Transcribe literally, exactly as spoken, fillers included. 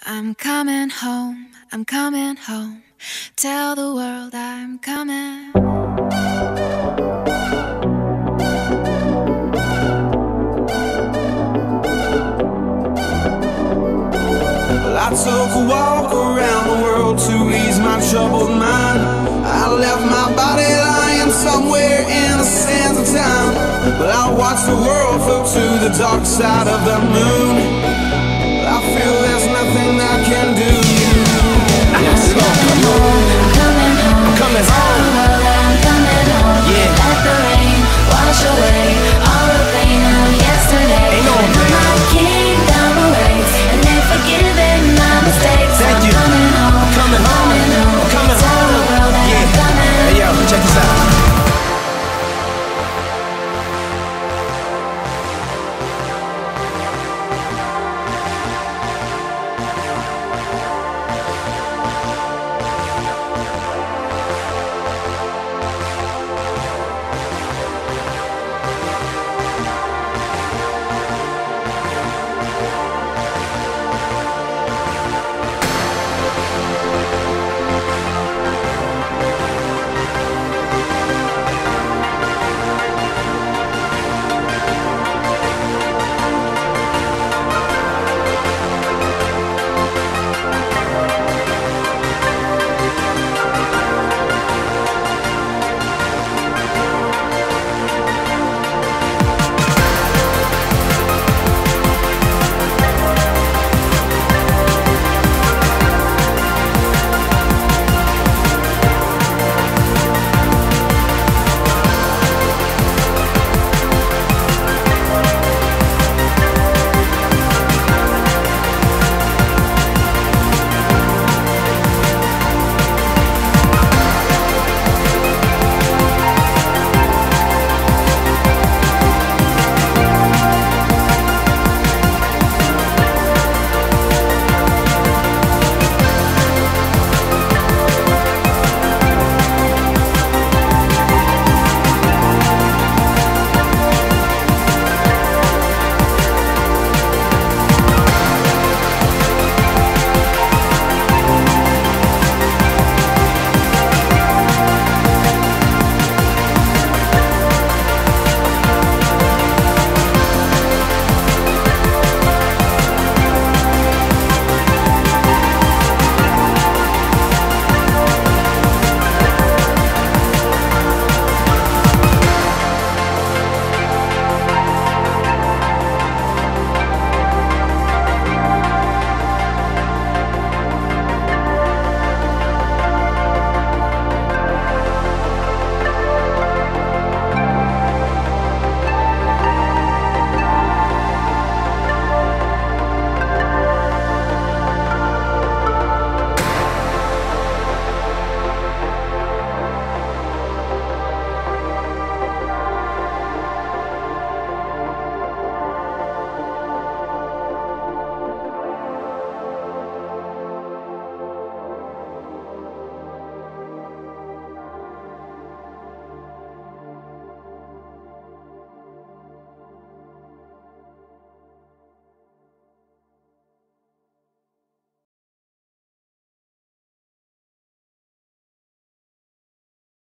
I'm coming home, I'm coming home. Tell the world I'm coming. Well, I took a walk around the world to ease my troubled mind. I left my body lying somewhere in the sands of time. But I watched the world float to the dark side of the moon.